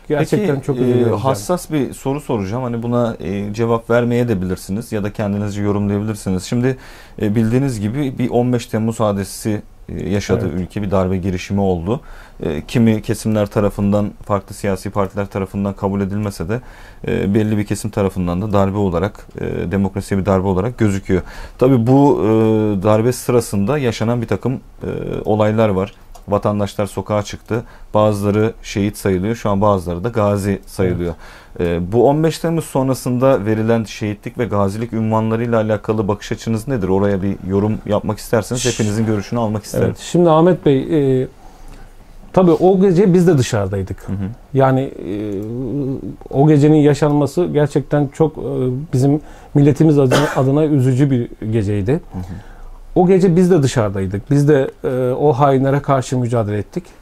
Gerçekten Peki, çok üzülüyoruz. hassas bir soru soracağım. Hani buna cevap vermeye de bilirsiniz ya da kendinizce yorumlayabilirsiniz. Şimdi bildiğiniz gibi bir 15 Temmuz hadisesi yaşadı ülke, bir darbe girişimi oldu. Kimi kesimler tarafından, farklı siyasi partiler tarafından kabul edilmese de belli bir kesim tarafından da darbe olarak, demokrasiye bir darbe olarak gözüküyor. Tabii bu darbe sırasında yaşanan bir takım olaylar var. Vatandaşlar sokağa çıktı. Bazıları şehit sayılıyor. Şu an bazıları da gazi sayılıyor. Bu 15 Temmuz sonrasında verilen şehitlik ve gazilik unvanlarıyla alakalı bakış açınız nedir? Oraya bir yorum yapmak isterseniz hepinizin görüşünü almak isterim. Evet, şimdi Ahmet Bey, tabii o gece biz de dışarıdaydık. Yani o gecenin yaşanması gerçekten çok bizim milletimiz adına üzücü bir geceydi. O gece biz de dışarıdaydık. Biz de o hainlere karşı mücadele ettik.